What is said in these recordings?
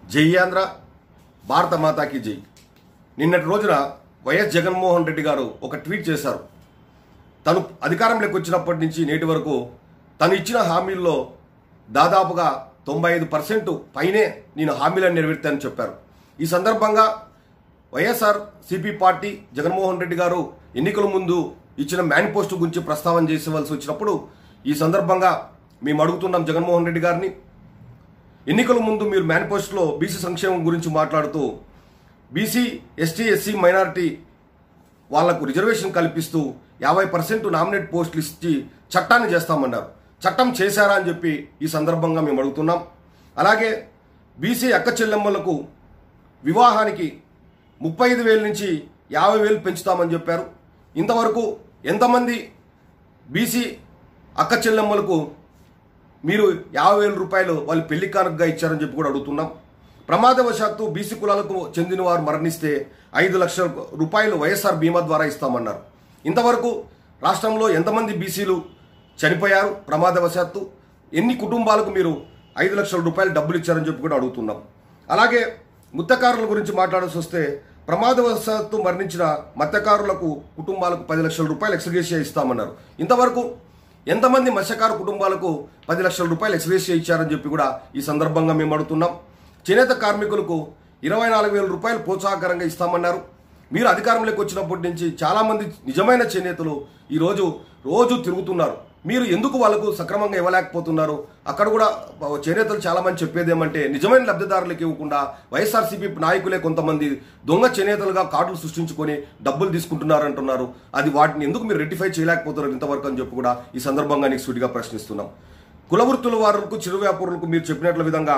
జై ఆంధ్ర, భారత మాతాకి జై. నిన్నటి రోజున వైఎస్ జగన్మోహన్ రెడ్డి గారు ఒక ట్వీట్ చేశారు. తను అధికారంలోకి వచ్చినప్పటి నుంచి నేటి వరకు తను ఇచ్చిన హామీల్లో దాదాపుగా 95% పైనే నేను హామీలను నెరవేర్తానని చెప్పారు. ఈ సందర్భంగా YSR CP party Jaganmohan Reddy గారు ఎన్నికల ముందు ఇచ్చిన మేనిఫెస్టో గురించి ప్రస్తావన చేసేవలసి వచ్చినప్పుడు ఈ సందర్భంగా మేము అడుగుతున్నాం జగన్మోహన్ రెడ్డి గారిని, ఎన్నికల ముందు మీరు మేనిఫెస్టోలో బీసీ సంక్షేమం గురించి మాట్లాడుతూ బీసీ, ఎస్టీ, ఎస్సీ, మైనారిటీ వాళ్లకు రిజర్వేషన్ కల్పిస్తూ 50% నామినేట్ పోస్టులు ఇచ్చి చట్టాన్ని చేస్తామన్నారు. చట్టం చేశారా అని చెప్పి ఈ సందర్భంగా మేము అడుగుతున్నాం. అలాగే బీసీ అక్క చెల్లెమ్మలకు వివాహానికి 35,000 నుంచి 50,000 పెంచుతామని చెప్పారు. ఇంతవరకు ఎంతమంది బీసీ అక్క చెల్లెమ్మలకు మీరు 50,000 రూపాయలు వాళ్ళు పెళ్లి కానుకగా ఇచ్చారని చెప్పి కూడా అడుగుతున్నాం. ప్రమాదవశాత్తు బీసీ కులాలకు చెందిన వారు మరణిస్తే 5 లక్షల రూపాయలు వైఎస్ఆర్ బీమా ద్వారా ఇస్తామన్నారు. ఇంతవరకు రాష్ట్రంలో ఎంతమంది బీసీలు చనిపోయారు ప్రమాదవశాత్తు, ఎన్ని కుటుంబాలకు మీరు 5 లక్షల రూపాయలు డబ్బులు ఇచ్చారని చెప్పి కూడా అడుగుతున్నాం. అలాగే మత్స్యకారుల గురించి మాట్లాడాల్సి వస్తే ప్రమాదవశాత్తు మరణించిన మత్స్యకారులకు కుటుంబాలకు 10 లక్షల రూపాయలు ఎక్స్గ్రేషియా ఇస్తామన్నారు. ఇంతవరకు ఎంతమంది మత్స్యకార కుటుంబాలకు 10 లక్షల రూపాయలు ఎక్స్గ్రేషియా ఇచ్చారని చెప్పి కూడా ఈ సందర్భంగా మేము అడుగుతున్నాం. చేనేత కార్మికులకు 24,000 రూపాయలు ప్రోత్సాహకరంగా ఇస్తామన్నారు. మీరు అధికారంలోకి వచ్చినప్పటి నుంచి చాలామంది నిజమైన చేనేతలు ఈరోజు రోజు తిరుగుతున్నారు. మీరు ఎందుకు వాళ్ళకు సక్రమంగా ఇవ్వలేకపోతున్నారు? అక్కడ కూడా చేనేతలు చాలామంది చెప్పేది ఏమంటే నిజమైన లబ్ధిదారులకు ఇవ్వకుండా వైఎస్ఆర్సీపీ నాయకులే కొంతమంది దొంగ చేనేతలుగా కార్డులు సృష్టించుకొని డబ్బులు తీసుకుంటున్నారు అంటున్నారు. అది వాటిని ఎందుకు మీరు రెక్టిఫై చేయలేకపోతున్నారు ఇంతవరకు అని చెప్పి కూడా ఈ సందర్భంగా నీకు సూటిగా ప్రశ్నిస్తున్నాం. కులవృత్తుల వారులకు, చిరు వ్యాపారులకు మీరు చెప్పినట్ల విధంగా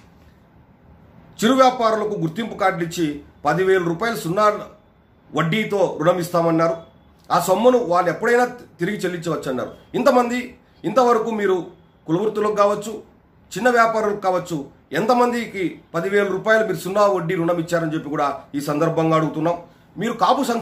చిరు వ్యాపారులకు గుర్తింపు కార్డులు ఇచ్చి 10,000 రూపాయలు సున్నా వడ్డీతో రుణం ఇస్తామన్నారు. ఆ సొమ్మును వాళ్ళు ఎప్పుడైనా తిరిగి చెల్లించవచ్చు అన్నారు. ఇంతవరకు మీరు కులవృత్తులకు కావచ్చు, చిన్న వ్యాపారులకు కావచ్చు, ఎంతమందికి 10,000 రూపాయలు మీరు సున్నా వడ్డీ రుణం ఇచ్చారని చెప్పి కూడా ఈ సందర్భంగా అడుగుతున్నాం. మీరు కాపు